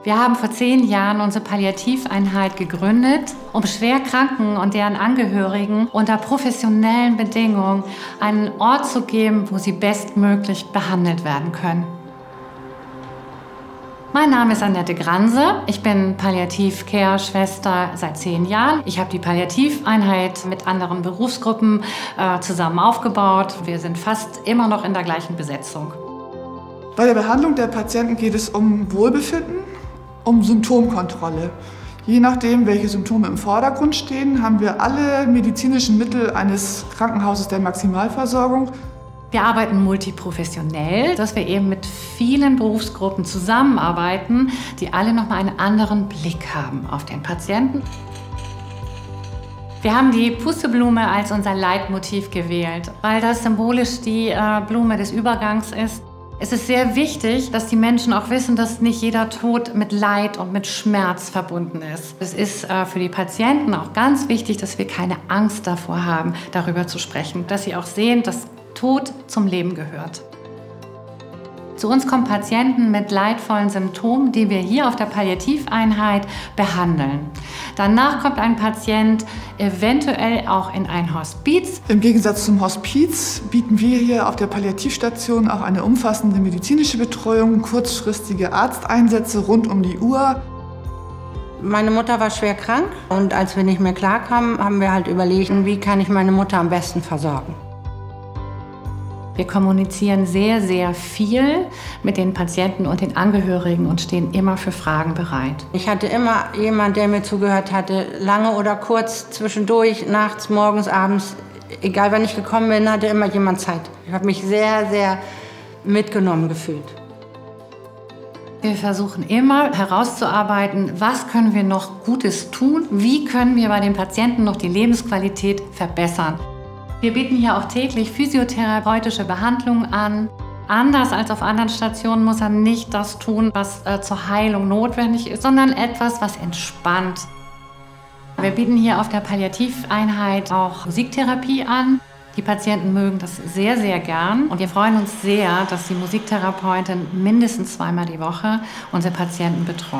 Wir haben vor 10 Jahren unsere Palliativeinheit gegründet, um Schwerkranken und deren Angehörigen unter professionellen Bedingungen einen Ort zu geben, wo sie bestmöglich behandelt werden können. Mein Name ist Annette Granse. Ich bin Palliativ-Care-Schwester seit 10 Jahren. Ich habe die Palliativeinheit mit anderen Berufsgruppen zusammen aufgebaut. Wir sind fast immer noch in der gleichen Besetzung. Bei der Behandlung der Patienten geht es um Wohlbefinden, um Symptomkontrolle. Je nachdem, welche Symptome im Vordergrund stehen, haben wir alle medizinischen Mittel eines Krankenhauses der Maximalversorgung. Wir arbeiten multiprofessionell, dass wir eben mit vielen Berufsgruppen zusammenarbeiten, die alle nochmal einen anderen Blick haben auf den Patienten. Wir haben die Pusteblume als unser Leitmotiv gewählt, weil das symbolisch die Blume des Übergangs ist. Es ist sehr wichtig, dass die Menschen auch wissen, dass nicht jeder Tod mit Leid und mit Schmerz verbunden ist. Es ist für die Patienten auch ganz wichtig, dass wir keine Angst davor haben, darüber zu sprechen, dass sie auch sehen, dass Tod zum Leben gehört. Zu uns kommen Patienten mit leidvollen Symptomen, die wir hier auf der Palliativeinheit behandeln. Danach kommt ein Patient eventuell auch in ein Hospiz. Im Gegensatz zum Hospiz bieten wir hier auf der Palliativstation auch eine umfassende medizinische Betreuung, kurzfristige Arzteinsätze rund um die Uhr. Meine Mutter war schwer krank und als wir nicht mehr klarkamen, haben wir halt überlegt, wie kann ich meine Mutter am besten versorgen. Wir kommunizieren sehr, sehr viel mit den Patienten und den Angehörigen und stehen immer für Fragen bereit. Ich hatte immer jemanden, der mir zugehört hatte, lange oder kurz, zwischendurch, nachts, morgens, abends. Egal wann ich gekommen bin, hatte immer jemand Zeit. Ich habe mich sehr, sehr mitgenommen gefühlt. Wir versuchen immer herauszuarbeiten, was können wir noch Gutes tun, wie können wir bei den Patienten noch die Lebensqualität verbessern. Wir bieten hier auch täglich physiotherapeutische Behandlungen an. Anders als auf anderen Stationen muss er nicht das tun, was zur Heilung notwendig ist, sondern etwas, was entspannt. Wir bieten hier auf der Palliativeinheit auch Musiktherapie an. Die Patienten mögen das sehr, sehr gern und wir freuen uns sehr, dass die Musiktherapeutin mindestens 2-mal die Woche unsere Patienten betreut.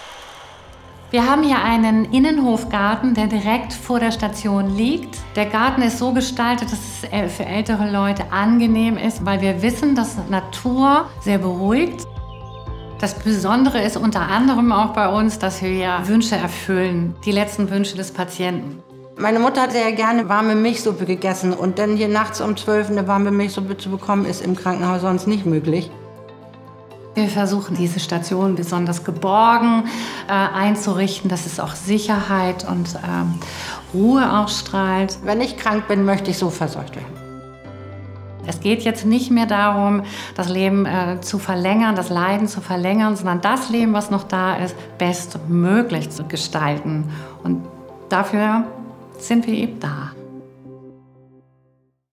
Wir haben hier einen Innenhofgarten, der direkt vor der Station liegt. Der Garten ist so gestaltet, dass es für ältere Leute angenehm ist, weil wir wissen, dass Natur sehr beruhigt. Das Besondere ist unter anderem auch bei uns, dass wir Wünsche erfüllen, die letzten Wünsche des Patienten. Meine Mutter hat sehr gerne warme Milchsuppe gegessen und dann hier nachts um 12 eine warme Milchsuppe zu bekommen, ist im Krankenhaus sonst nicht möglich. Wir versuchen, diese Station besonders geborgen einzurichten, dass es auch Sicherheit und Ruhe ausstrahlt. Wenn ich krank bin, möchte ich so versorgt werden. Es geht jetzt nicht mehr darum, das Leben zu verlängern, das Leiden zu verlängern, sondern das Leben, was noch da ist, bestmöglich zu gestalten. Und dafür sind wir eben da.